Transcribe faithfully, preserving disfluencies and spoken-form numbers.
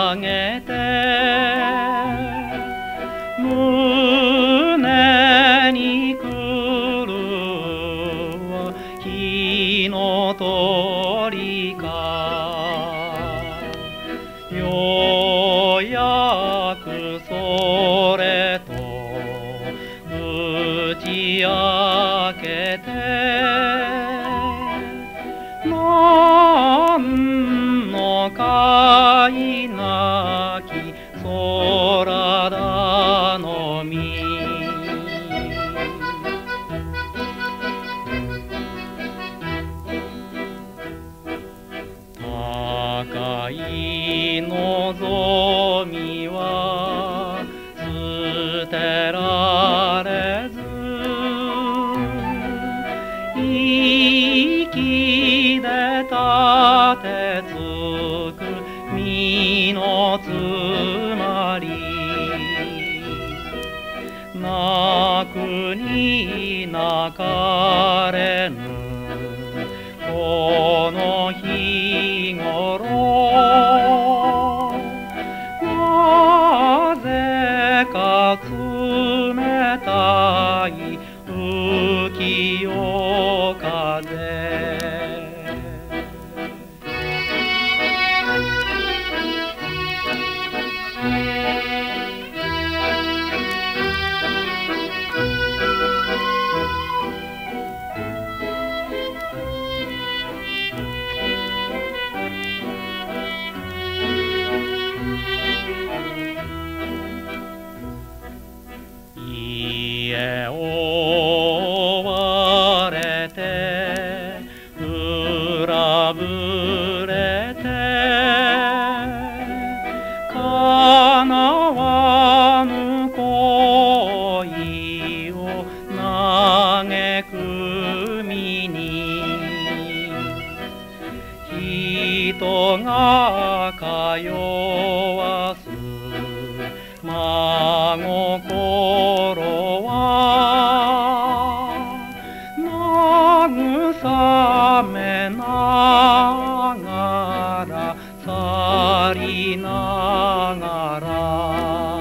あげて胸に来るは火の鳥かようやくそれと打ち明けてなんのかいなき空だのみ高い望みは捨てられず息で立てつく身のつまり泣くに泣かれぬこの日頃なぜか冷たい浮世風家を追われて裏ぶれて叶わぬ恋を嘆く身に人が通わす真心は慰めながら去りながら